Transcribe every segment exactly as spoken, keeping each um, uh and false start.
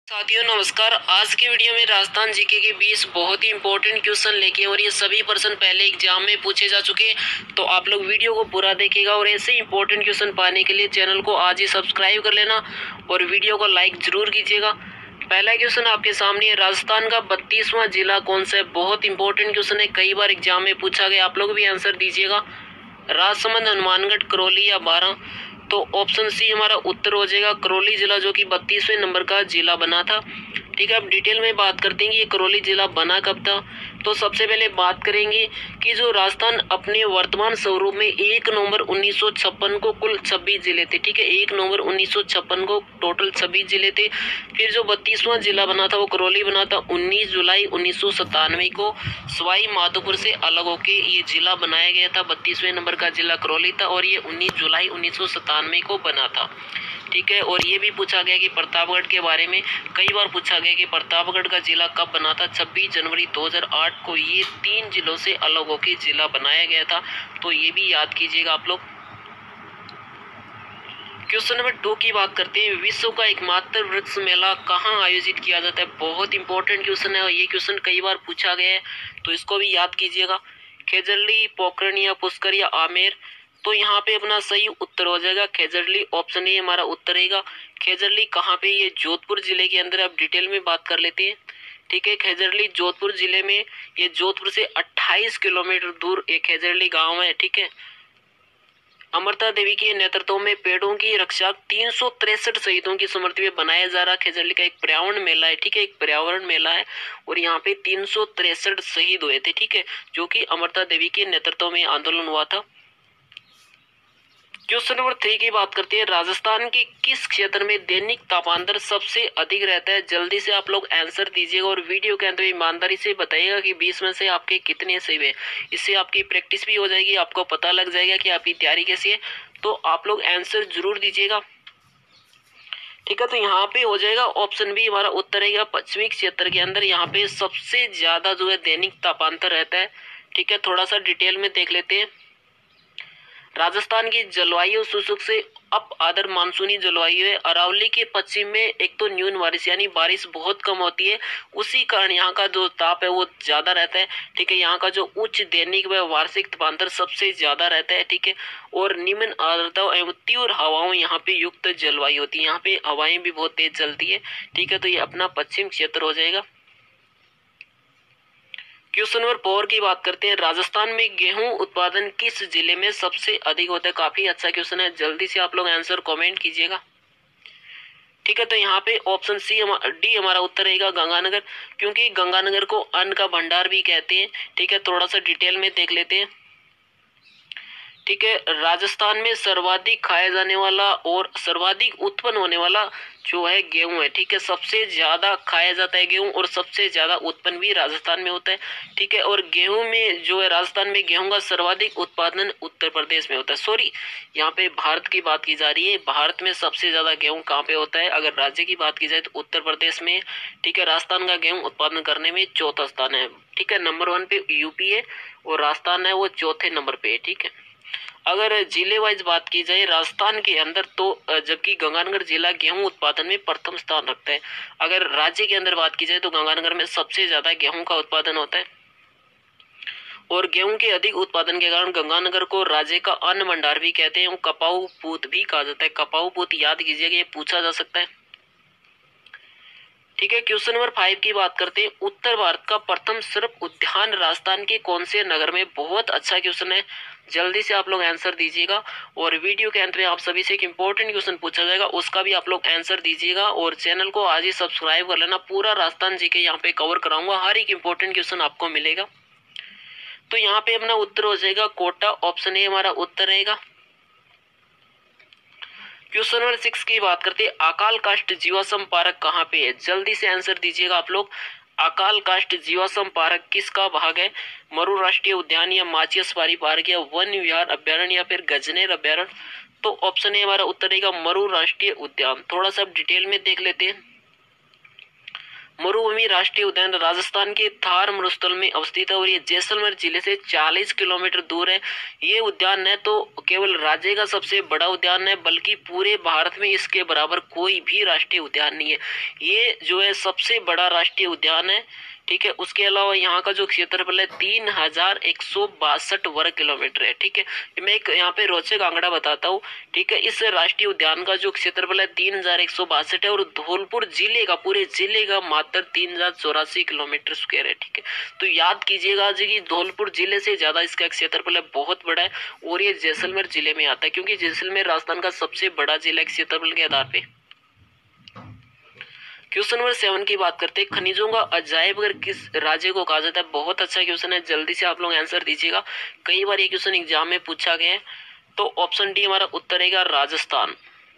साथियों नमस्कार। आज की वीडियो में राजस्थान जीके के बीस बहुत ही इंपॉर्टेंट क्वेश्चन लेके और ये सभी प्रश्न पहले एग्जाम में पूछे जा चुके हैं, तो आप लोग वीडियो को पूरा देखिएगा और ऐसे इंपॉर्टेंट क्वेश्चन पाने के लिए चैनल को आज ही सब्सक्राइब कर लेना और वीडियो को लाइक जरूर कीजिएगा। पहला क्वेश्चन आपके सामने है, राजस्थान का बत्तीसवां जिला कौन सा है? बहुत इंपॉर्टेंट क्वेश्चन है, कई बार एग्जाम में पूछा गया, आप लोग भी आंसर दीजिएगा। राजसमंद, हनुमानगढ़, करौली या बारां? तो ऑप्शन सी हमारा उत्तर हो जाएगा करौली जिला, जो कि बत्तीसवें नंबर का जिला बना था। ठीक है, अब डिटेल में बात करते हैं कि ये करौली जिला बना कब था। तो सबसे पहले बात करेंगे कि जो राजस्थान अपने वर्तमान स्वरूप में एक नवंबर उन्नीस सौ छप्पन को कुल छब्बीस जिले थे। ठीक है, एक नवंबर उन्नीस सौ छप्पन को टोटल छब्बीस जिले थे। फिर जो बत्तीसवां जिला बना था वो करौली बना था उन्नीस जुलाई उन्नीस सौ सत्तानवे को। सवाई माधोपुर से अलग होके ये जिला बनाया गया था। बत्तीसवें नंबर का जिला करौली था और ये उन्नीस जुलाई उन्नीस सौ सत्तानवे को बना था। ठीक है, और ये भी पूछा गया कि प्रतापगढ़ के बारे में, कई बार पूछा गया कि प्रतापगढ़ का जिला कब बना था? छब्बीस जनवरी दो हज़ार आठ को ये तीन जिलों से अलग होकर जिला बनाया गया था, तो ये भी याद कीजिएगा आप लोग। क्वेश्चन नंबर टू की बात करते हैं, विश्व का एकमात्र वृक्ष मेला कहाँ आयोजित किया जाता है? बहुत इंपॉर्टेंट क्वेश्चन है और ये क्वेश्चन कई बार पूछा गया है, तो इसको भी याद कीजिएगा। खेजरली, पोखरण या पुष्कर या आमेर? तो यहाँ पे अपना सही उत्तर हो जाएगा खेजरली। ऑप्शन ए हमारा उत्तर रहेगा। खेजरली कहाँ पे? ये जोधपुर जिले के अंदर। अब डिटेल में बात कर लेते हैं। ठीक है, खेजरली जोधपुर जिले में, ये जोधपुर से अट्ठाईस किलोमीटर दूर एक खेजरली गांव है। ठीक है, अमृता देवी के नेतृत्व में पेड़ों की रक्षा तीन सौ तिरसठ शहीदों की स्मृति में बनाया जा रहा खेजरली का एक पर्यावरण मेला है। ठीक है, एक पर्यावरण मेला है और यहाँ पे तीन सौ तिरसठ शहीद हुए थे। ठीक है, जो कि अमृता देवी के नेतृत्व में आंदोलन हुआ था। क्वेश्चन नंबर थ्री की बात करते हैं, राजस्थान के किस क्षेत्र में दैनिक तापमान दर सबसे अधिक रहता है? जल्दी से आप लोग आंसर दीजिएगा और वीडियो के अंदर ईमानदारी से बताइएगा कि बीस में से आपके कितने सही है। इससे आपकी प्रैक्टिस भी हो जाएगी, आपको पता लग जाएगा कि आपकी तैयारी कैसी है। तो आप लोग आंसर जरूर दीजिएगा। ठीक है, तो यहाँ पे हो जाएगा ऑप्शन बी हमारा उत्तर रहेगा पश्चिमी क्षेत्र के अंदर। यहाँ पे सबसे ज्यादा जो है दैनिक तापमान रहता है। ठीक है, थोड़ा सा डिटेल में देख लेते हैं। राजस्थान की जलवायु शुष्क से अप आदर मानसूनी जलवायु है। अरावली के पश्चिम में एक तो न्यून बारिश यानी बारिश बहुत कम होती है, उसी कारण यहाँ का जो ताप है वो ज्यादा रहता है। ठीक है, यहाँ का जो उच्च दैनिक व वार्षिक तापांतर सबसे ज्यादा रहता है। ठीक है, और निम्न आर्द्रता एवं तीव्र हवाओं यहाँ पे युक्त जलवायु होती है। यहाँ पे हवाएं भी बहुत तेज चलती है। ठीक है, तो ये अपना पश्चिम क्षेत्र हो जाएगा। क्वेश्चन नंबर फोर की बात करते हैं, राजस्थान में गेहूं उत्पादन किस जिले में सबसे अधिक होता है? काफी अच्छा क्वेश्चन है, जल्दी से आप लोग आंसर कमेंट कीजिएगा। ठीक है, तो यहाँ पे ऑप्शन सी डी हमारा उत्तर रहेगा गंगानगर, क्योंकि गंगानगर को अन्न का भंडार भी कहते हैं। ठीक है, थोड़ा सा डिटेल में देख लेते हैं। ठीक है, राजस्थान में सर्वाधिक खाया जाने वाला और सर्वाधिक उत्पन्न होने वाला जो है गेहूं है। ठीक है, सबसे ज्यादा खाया जाता है गेहूं और सबसे ज्यादा उत्पन्न भी राजस्थान में होता है। ठीक है, और गेहूं में जो है राजस्थान में गेहूं का सर्वाधिक उत्पादन उत्तर प्रदेश में होता है। सॉरी, यहाँ पे भारत की बात की जा रही है। भारत में सबसे ज्यादा गेहूं कहाँ पे होता है? अगर राज्य की बात की जाए तो उत्तर प्रदेश में। ठीक है, राजस्थान का गेहूं उत्पादन करने में चौथा स्थान है। ठीक है, नंबर वन पे यूपी है और राजस्थान है वो चौथे नंबर पे है। ठीक है, अगर जिले वाइज बात की जाए राजस्थान के अंदर तो जबकि गंगानगर जिला गेहूं उत्पादन में प्रथम स्थान रखता है। अगर राज्य के अंदर बात की जाए तो गंगानगर में सबसे ज्यादा गेहूं का उत्पादन होता है और गेहूं के अधिक उत्पादन के कारण गंगानगर को राज्य का अन्न भंडार भी कहते हैं। कपाऊ पूत भी कहा जाता है। कपाऊ पूत याद कीजिएगा, ये पूछा जा सकता है। ठीक है, क्वेश्चन नंबर फाइव की बात करते हैं, उत्तर भारत का प्रथम सर्प उद्यान राजस्थान के कौन से नगर में? बहुत अच्छा क्वेश्चन है, जल्दी से आप लोग आंसर दीजिएगा और वीडियो के अंत में आप सभी से एक इंपॉर्टेंट क्वेश्चन पूछा जाएगा, उसका भी आप लोग आंसर दीजिएगा और चैनल को आज ही सब्सक्राइब कर लेना। पूरा राजस्थान जी के यहाँ पे कवर कराऊंगा, हर एक इंपॉर्टेंट क्वेश्चन आपको मिलेगा। तो यहाँ पे अपना उत्तर हो जाएगा कोटा। ऑप्शन ए हमारा उत्तर रहेगा। क्वेश्चन नंबर सिक्स की बात करते हैं, अकाल काष्ठ जीवाश्म पार्क कहाँ पे है? जल्दी से आंसर दीजिएगा आप लोग। अकाल काष्ठ जीवाश्म पार्क किसका भाग है? मरु राष्ट्रीय उद्यान या माचिया सफारी पार्क या वन विहार अभ्यारण्य या फिर गजनेर अभ्यारण्य? तो ऑप्शन ए हमारा उत्तर रहेगा मरु राष्ट्रीय उद्यान। थोड़ा सा डिटेल में देख लेते हैं। मरुभूमि राष्ट्रीय उद्यान राजस्थान के थार मरुस्थल में अवस्थित है और ये जैसलमेर जिले से चालीस किलोमीटर दूर है। ये उद्यान है तो केवल राज्य का सबसे बड़ा उद्यान है, बल्कि पूरे भारत में इसके बराबर कोई भी राष्ट्रीय उद्यान नहीं है। ये जो है सबसे बड़ा राष्ट्रीय उद्यान है, ठीक है। उसके अलावा यहाँ का जो क्षेत्रफल है तीन हजार एक सौ बासठ वर्ग किलोमीटर है, ठीक है। मैं एक यहाँ पे रोचक आंकड़ा बताता हूँ, ठीक है। इस राष्ट्रीय उद्यान का जो क्षेत्रफल है तीन हजार एक सौ बासठ है और धौलपुर जिले का पूरे जिले का मात्र तीन हजार चौरासी किलोमीटर स्क्वायर है, ठीक है। तो याद कीजिएगा जी कि धौलपुर जिले से ज्यादा इसका क्षेत्रफल है, बहुत बड़ा है और ये जैसलमेर जिले में आता है, क्योंकि जैसलमेर राजस्थान का सबसे बड़ा जिला है क्षेत्रफल के आधार पे। क्वेश्चन नंबर सेवन की बात करते हैं, खनिजों का अजायबघर किस राज्य को कहा जाता है। बहुत अच्छा क्वेश्चन है, जल्दी से आप लोग आंसर दीजिएगा, कई बार ये क्वेश्चन एग्जाम में पूछा गया है। तो ऑप्शन डी हमारा उत्तर रहेगा राजस्थान,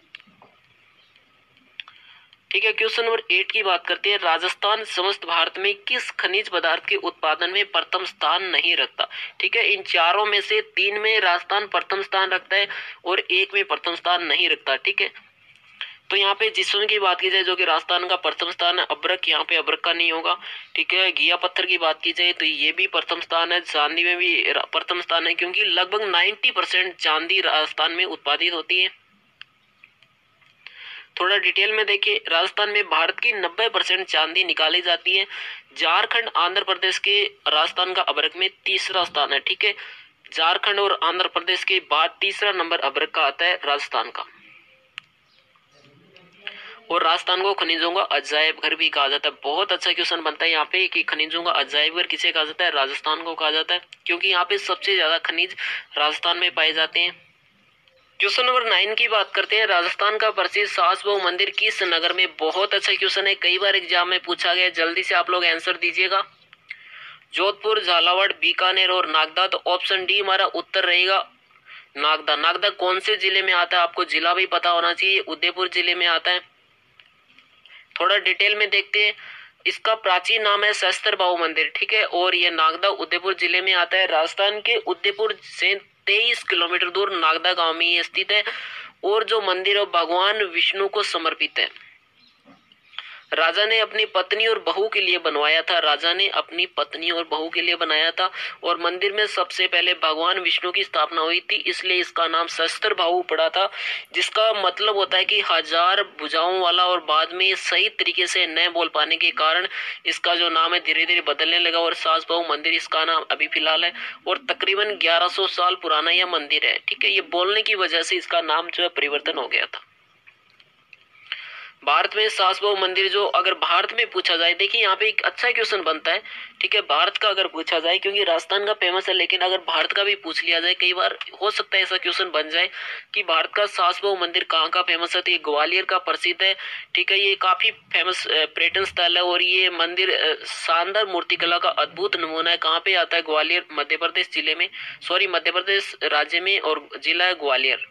ठीक है। क्वेश्चन नंबर एट की बात करते हैं, राजस्थान समस्त भारत में किस खनिज पदार्थ के उत्पादन में प्रथम स्थान नहीं रखता, ठीक है। इन चारों में से तीन में राजस्थान प्रथम स्थान रखता है और एक में प्रथम स्थान नहीं रखता, ठीक है। तो यहाँ पे जिस्म की बात की जाए जो कि राजस्थान का प्रथम स्थान है, अब्रक यहाँ पे अब्रक का नहीं होगा, ठीक है। घिया पत्थर की बात की जाए तो ये भी प्रथम स्थान है, चांदी में भी प्रथम स्थान है, क्योंकि लगभग नब्बे परसेंट चांदी राजस्थान में उत्पादित होती है। थोड़ा डिटेल में देखिए, राजस्थान में भारत की नब्बे परसेंट चांदी निकाली जाती है। झारखंड आंध्र प्रदेश के राजस्थान का अब्रक में तीसरा स्थान है, ठीक है। झारखंड और आंध्र प्रदेश के बाद तीसरा नंबर अब्रक का आता है राजस्थान का। और राजस्थान को खनिजों का अजायब घर भी कहा जाता है। बहुत अच्छा क्वेश्चन बनता है यहाँ पे कि खनिजों का अजायब घर किसे कहा जाता है, राजस्थान को कहा जाता है, क्योंकि यहाँ पे सबसे ज्यादा खनिज राजस्थान में पाए जाते हैं। क्वेश्चन नंबर नाइन की बात करते हैं, राजस्थान का प्रसिद्ध सास बहु मंदिर किस नगर में। बहुत अच्छा क्वेश्चन है, कई बार एग्जाम में पूछा गया, जल्दी से आप लोग आंसर दीजिएगा। जोधपुर, झालावाड़, बीकानेर और नागदा। तो ऑप्शन डी हमारा उत्तर रहेगा नागदा। नागदा कौन से जिले में आता है, आपको जिला भी पता होना चाहिए, उदयपुर जिले में आता है। थोड़ा डिटेल में देखते हैं, इसका प्राचीन नाम है सहस्त्र बाहु मंदिर, ठीक है। और यह नागदा उदयपुर जिले में आता है। राजस्थान के उदयपुर से तेईस किलोमीटर दूर नागदा गांव में ये स्थित है और जो मंदिर है भगवान विष्णु को समर्पित है। राजा ने अपनी पत्नी और बहू के लिए बनवाया था राजा ने अपनी पत्नी और बहू के लिए बनाया था और मंदिर में सबसे पहले भगवान विष्णु की स्थापना हुई थी, इसलिए इसका नाम सहस्त्र बाहु पड़ा था, जिसका मतलब होता है कि हजार भुजाओं वाला। और बाद में सही तरीके से न बोल पाने के कारण इसका जो नाम है धीरे धीरे बदलने लगा और सास बहु मंदिर इसका नाम अभी फिलहाल है। और तकरीबन ग्यारह सौ साल पुराना यह मंदिर है, ठीक है। ये बोलने की वजह से इसका नाम जो है परिवर्तन हो गया था। भारत में सास बहु मंदिर जो अगर भारत में पूछा जाए, देखिए यहाँ पे एक अच्छा क्वेश्चन बनता है, ठीक है। भारत का अगर पूछा जाए, क्योंकि राजस्थान का फेमस है, लेकिन अगर भारत का भी पूछ लिया जाए, कई बार हो सकता है ऐसा क्वेश्चन बन जाए कि भारत का सास बहु मंदिर कहाँ का फेमस है, तो ये ग्वालियर का प्रसिद्ध है, ठीक है। ये काफी फेमस पर्यटन स्थल है और ये मंदिर शानदार मूर्तिकला का अद्भुत नमूना है। कहाँ पे आता है, ग्वालियर मध्य प्रदेश जिले में, सॉरी मध्य प्रदेश राज्य में, और जिला है ग्वालियर,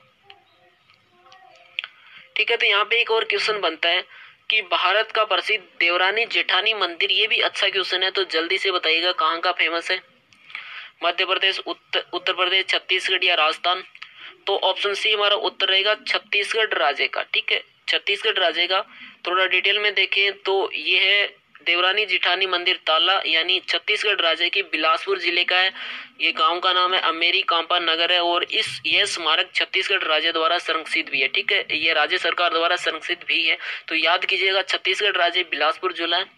ठीक है। तो यहाँ पे एक और क्वेश्चन बनता है कि भारत का प्रसिद्ध देवरानी जेठानी मंदिर, ये भी अच्छा क्वेश्चन है, तो जल्दी से बताइएगा कहाँ का फेमस है, मध्य प्रदेश, उत्तर उत्तर प्रदेश, छत्तीसगढ़ या राजस्थान। तो ऑप्शन सी हमारा उत्तर रहेगा छत्तीसगढ़ राज्य का, ठीक है, छत्तीसगढ़ राज्य का। थोड़ा डिटेल में देखें तो ये है देवरानी जेठानी मंदिर ताला, यानी छत्तीसगढ़ राज्य के बिलासपुर जिले का है। ये गांव का नाम है अमेरी कांपा नगर है और इस यह स्मारक छत्तीसगढ़ राज्य द्वारा संरक्षित भी है, ठीक है। ये राज्य सरकार द्वारा संरक्षित भी है, तो याद कीजिएगा छत्तीसगढ़ राज्य बिलासपुर जिला है।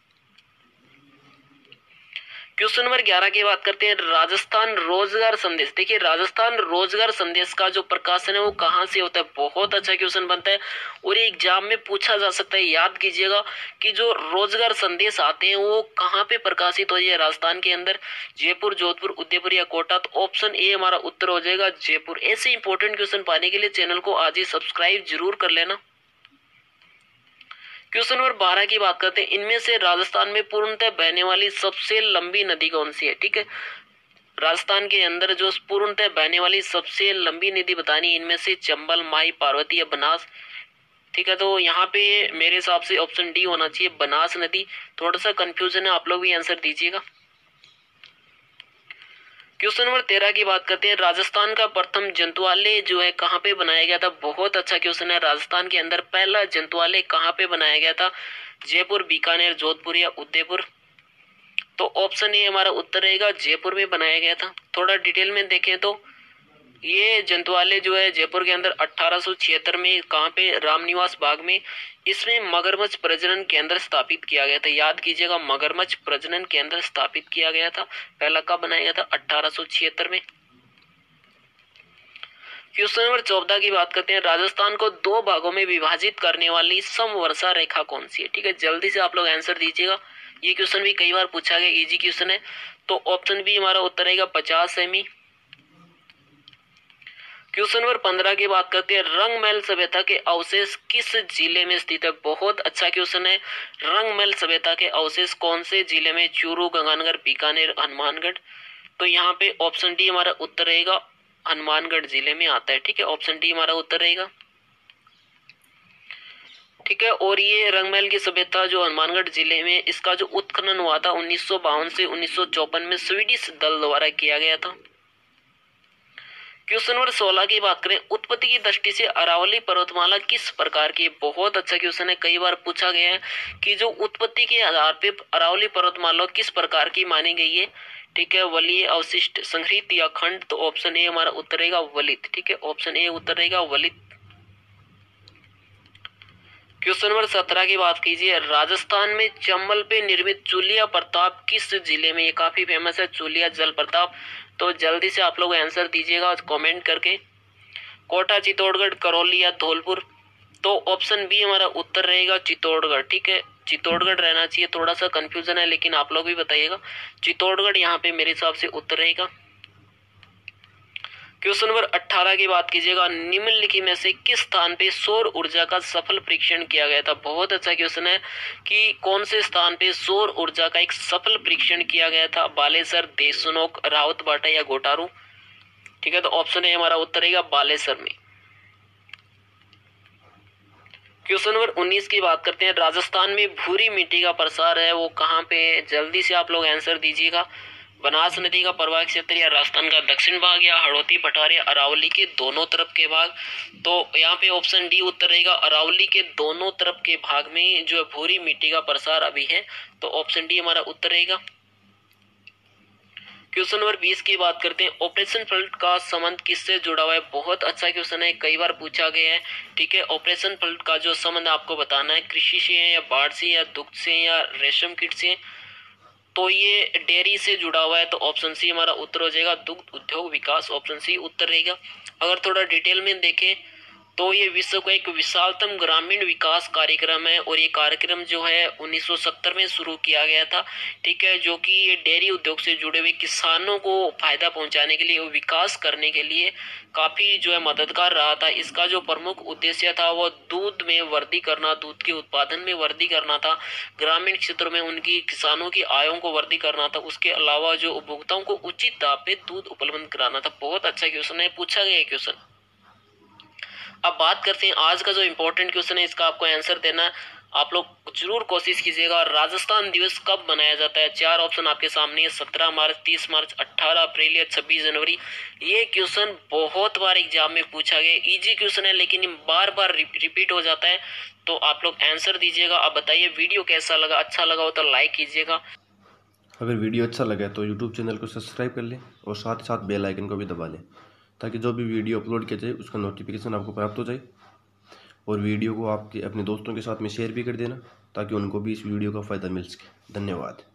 क्वेश्चन नंबर ग्यारह की बात करते हैं, राजस्थान रोजगार संदेश। देखिए राजस्थान रोजगार संदेश का जो प्रकाशन है वो कहाँ से होता है, बहुत अच्छा क्वेश्चन बनता है और ये एग्जाम में पूछा जा सकता है। याद कीजिएगा कि जो रोजगार संदेश आते हैं वो कहाँ पे प्रकाशित हो जाए, राजस्थान के अंदर, जयपुर, जोधपुर, उदयपुर या कोटा। तो ऑप्शन ए हमारा उत्तर हो जाएगा जयपुर। ऐसे इंपॉर्टेंट क्वेश्चन पाने के लिए चैनल को आज ही सब्सक्राइब जरूर कर लेना। क्वेश्चन नंबर बारह की बात करते हैं, इनमें से राजस्थान में पूर्णतः बहने वाली सबसे लंबी नदी कौन सी है, ठीक है। राजस्थान के अंदर जो पूर्णतः बहने वाली सबसे लंबी नदी बतानी, इनमें से चंबल, माई, पार्वती या बनास, ठीक है। तो यहाँ पे मेरे हिसाब से ऑप्शन डी होना चाहिए, बनास नदी। थोड़ा सा कंफ्यूजन है, आप लोग भी आंसर दीजिएगा। क्वेश्चन नंबर तेरह की बात करते हैं। राजस्थान का प्रथम जंतुआलय जो है कहाँ पे बनाया गया था? बहुत अच्छा क्वेश्चन है। राजस्थान के अंदर पहला जंतुआलय कहाँ पे बनाया गया था? जयपुर, बीकानेर, जोधपुर या उदयपुर? तो ऑप्शन ए हमारा उत्तर रहेगा, जयपुर में बनाया गया था। थोड़ा डिटेल में देखें तो ये जंतुआलय जो है जयपुर के अंदर अठारह सौ छिहत्तर में कहाँ पे? रामनिवास बाग में। इसमें मगरमच्छ प्रजनन केंद्र स्थापित किया गया था। याद कीजिएगा, मगरमच्छ प्रजनन केंद्र स्थापित किया गया था। पहला कब बनाया गया था? अठारह सौ छिहत्तर में। क्वेश्चन नंबर चौदह की बात करते हैं। राजस्थान को दो भागों में विभाजित करने वाली समवर्षा रेखा कौन सी है? ठीक है, जल्दी से आप लोग आंसर दीजिएगा। ये क्वेश्चन भी कई बार पूछा गया, इजी क्वेश्चन है। तो ऑप्शन बी हमारा उत्तर रहेगा पचास सेमी। क्वेश्चन नंबर पंद्रह की बात करते हैं। रंगमहल सभ्यता के अवशेष किस जिले में स्थित है? बहुत अच्छा क्वेश्चन है। रंगमहल सभ्यता के अवशेष कौन से जिले में? चूरू, गंगानगर, बीकानेर, हनुमानगढ़? तो यहाँ पे ऑप्शन डी हमारा उत्तर रहेगा, हनुमानगढ़ जिले में आता है। ठीक है, ऑप्शन डी हमारा उत्तर रहेगा। ठीक है, और ये रंगमहल की सभ्यता जो हनुमानगढ़ जिले में, इसका जो उत्खनन हुआ था उन्नीस सौ बावन से उन्नीस सौ चौपन में स्वीडिश दल द्वारा किया गया था। क्वेश्चन नंबर सोलह की बात करें। उत्पत्ति की दृष्टि से अरावली पर्वतमाला किस प्रकार की? बहुत अच्छा क्वेश्चन है, कई बार पूछा गया है कि जो उत्पत्ति के आधार पे अरावली पर्वतमाला किस प्रकार की मानी गई है। ठीक है, वलीय, अवशिष्ट, संग्रहित या खंड? तो ऑप्शन ए हमारा उत्तर रहेगा वलित। ठीक है, ऑप्शन ए उत्तर रहेगा वलित। क्वेश्चन नंबर सत्रह की बात कीजिए। राजस्थान में चंबल पे निर्मित चूलिया प्रताप किस जिले में? ये काफी फेमस है, चूलिया जल प्रताप। तो जल्दी से आप लोग आंसर दीजिएगा कमेंट करके। कोटा, चित्तौड़गढ़, करौली या धौलपुर? तो ऑप्शन बी हमारा उत्तर रहेगा चित्तौड़गढ़। ठीक है, चित्तौड़गढ़ रहना चाहिए, थोड़ा सा कंफ्यूजन है लेकिन आप लोग भी बताइएगा। चित्तौड़गढ़ यहाँ पे मेरे हिसाब से उत्तर रहेगा। क्वेश्चन नंबर अठारह की बात कीजिएगा। निम्नलिखित में से किस स्थान पे सौर ऊर्जा का सफल परीक्षण किया गया था? बहुत अच्छा क्वेश्चन है कि कौन से स्थान पे सौर ऊर्जा का एक सफल परीक्षण किया गया था? बालेसर, देशनोक, रावतबाटा या गोटारू? ठीक है, तो ऑप्शन ए हमारा उत्तर रहेगा बालेसर में। क्वेश्चन नंबर उन्नीस की बात करते हैं। राजस्थान में भूरी मिट्टी का प्रसार है वो कहाँ पे? जल्दी से आप लोग आंसर दीजिएगा। बनास नदी का प्रवाह क्षेत्र या राजस्थान का दक्षिण भाग या हड़ौती, पठार या अरावली के दोनों तरफ के भाग? तो यहाँ पे ऑप्शन डी उत्तर रहेगा, अरावली के दोनों तरफ के भाग में जो है भूरी मिट्टी का प्रसार अभी है। तो ऑप्शन डी हमारा उत्तर रहेगा। क्वेश्चन नंबर बीस की बात करते हैं। ऑपरेशन फ्लड का संबंध किससे जुड़ा हुआ है? बहुत अच्छा क्वेश्चन है, कई बार पूछा गया है। ठीक है, ऑपरेशन फ्लड का जो संबंध आपको बताना है, कृषि से है या बाढ़ से या दुग्ध से या रेशम कीट से? तो ये डेयरी से जुड़ा हुआ है। तो ऑप्शन सी हमारा उत्तर हो जाएगा, दुग्ध उद्योग विकास। ऑप्शन सी उत्तर रहेगा। अगर थोड़ा डिटेल में देखें तो ये विश्व का एक विशालतम ग्रामीण विकास कार्यक्रम है और ये कार्यक्रम जो है उन्नीस सौ सत्तर में शुरू किया गया था। ठीक है, जो कि ये डेयरी उद्योग से जुड़े हुए किसानों को फायदा पहुंचाने के लिए, विकास करने के लिए काफी जो है मददगार रहा था। इसका जो प्रमुख उद्देश्य था वो दूध में वृद्धि करना, दूध के उत्पादन में वृद्धि करना था, ग्रामीण क्षेत्रों में उनकी किसानों की आयों को वृद्धि करना था। उसके अलावा जो उपभोक्ताओं को उचित दाम पे दूध उपलब्ध कराना था। बहुत अच्छा क्वेश्चन है, पूछा गया क्वेश्चन। अब बात करते हैं आज का जो इम्पोर्टेंट क्वेश्चन है, इसका आपको आंसर देना। आप लोग जरूर कोशिश कीजिएगा। राजस्थान दिवस कब मनाया जाता है? चार ऑप्शन आपके सामने है, सत्रह मार्च, तीस मार्च, अठारह अप्रैल या छब्बीस जनवरी। ये क्वेश्चन बहुत बार एग्जाम में पूछा गया, इजी क्वेश्चन है लेकिन बार बार रिपीट हो जाता है। तो आप लोग आंसर दीजिएगा। आप बताइए वीडियो कैसा लगा, अच्छा लगा हो तो लाइक कीजिएगा। अगर वीडियो अच्छा लगा तो यूट्यूब चैनल को सब्सक्राइब कर लें और साथ ही साथ बेल आइकन को भी दबा लें ताकि जो भी वीडियो अपलोड किया जाए उसका नोटिफिकेशन आपको प्राप्त हो जाए। और वीडियो को आपके अपने दोस्तों के साथ में शेयर भी कर देना ताकि उनको भी इस वीडियो का फ़ायदा मिल सके। धन्यवाद।